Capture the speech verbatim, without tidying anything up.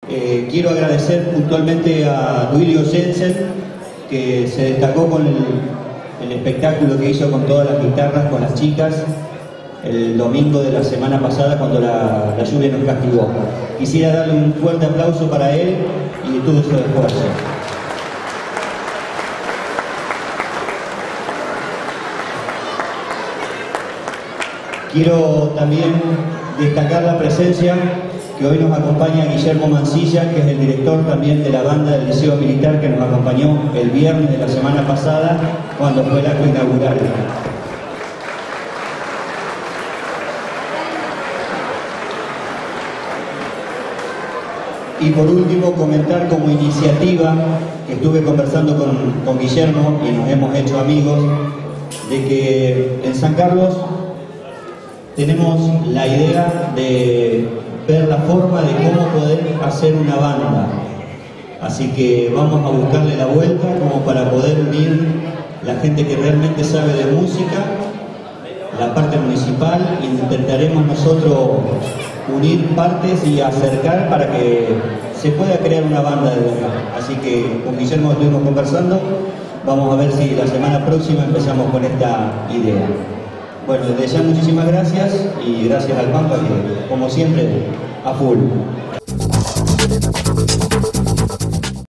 Eh, quiero agradecer puntualmente a Duilio Jensen, que se destacó con el, el espectáculo que hizo con todas las guitarras, con las chicas, el domingo de la semana pasada cuando la, la lluvia nos castigó. Quisiera darle un fuerte aplauso para él y todo su esfuerzo. Quiero también destacar la presencia que hoy nos acompaña Guillermo Mancilla, que es el director también de la banda del Liceo Militar, que nos acompañó el viernes de la semana pasada cuando fue el acto inaugural. Y por último, comentar como iniciativa, que estuve conversando con, con Guillermo y nos hemos hecho amigos, de que en San Carlos tenemos la idea de ver la forma de cómo poder hacer una banda. Así que vamos a buscarle la vuelta como para poder unir la gente que realmente sabe de música, la parte municipal, e intentaremos nosotros unir partes y acercar para que se pueda crear una banda de verdad. Así que con Guillermo estuvimos conversando, vamos a ver si la semana próxima empezamos con esta idea. Bueno, desde ya muchísimas gracias y gracias al Pampa que, como siempre, a full.